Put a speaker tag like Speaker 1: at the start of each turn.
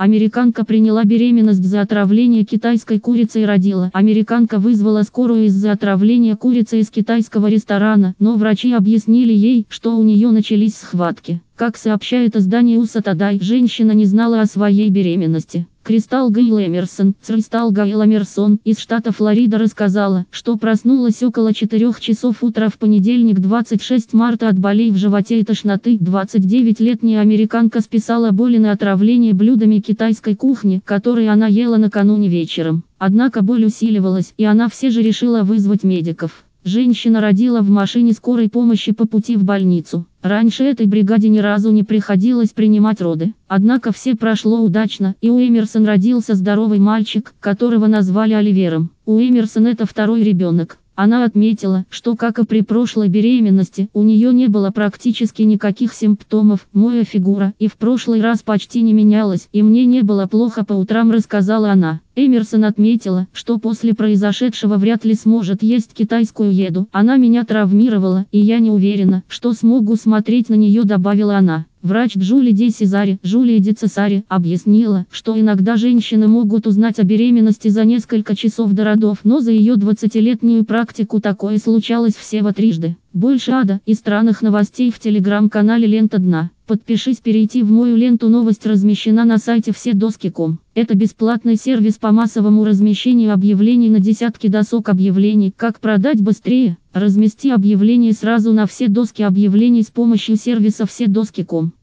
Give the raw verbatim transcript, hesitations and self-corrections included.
Speaker 1: Американка приняла беременность за отравление китайской курицей и родила. Американка вызвала скорую из-за отравления курицы из китайского ресторана, но врачи объяснили ей, что у нее начались схватки. Как сообщает издание ю эс эй Today, женщина не знала о своей беременности. Кристал Гейл Эмерсон, Кристал Гейл Эмерсон из штата Флорида рассказала, что проснулась около четырёх часов утра в понедельник двадцать шестого марта от болей в животе и тошноты. двадцатидевятилетняя американка списала боли на отравление блюдами китайской кухни, которые она ела накануне вечером. Однако боль усиливалась, и она все же решила вызвать медиков. Женщина родила в машине скорой помощи по пути в больницу. Раньше этой бригаде ни разу не приходилось принимать роды. Однако все прошло удачно, и у Эмерсон родился здоровый мальчик, которого назвали Оливером. У Эмерсон это второй ребенок. Она отметила, что, как и при прошлой беременности, у нее не было практически никаких симптомов. Моя фигура и в прошлый раз почти не менялась, и мне не было плохо по утрам, рассказала она. Эмерсон отметила, что после произошедшего вряд ли сможет есть китайскую еду. Она меня травмировала, и я не уверена, что смогу смотреть на нее, добавила она. Врач Джули Ди Цесари, Джулия Ди Цесари, объяснила, что иногда женщины могут узнать о беременности за несколько часов до родов, но за ее двадцатилетнюю практику такое случалось всего трижды. Больше ада и странных новостей в телеграм-канале «Лента дна». Подпишись, перейти в мою ленту. Новость размещена на сайте вседоски точка ком. Это бесплатный сервис по массовому размещению объявлений на десятки досок объявлений. Как продать быстрее? Размести объявление сразу на все доски объявлений с помощью сервиса вседоски точка ком.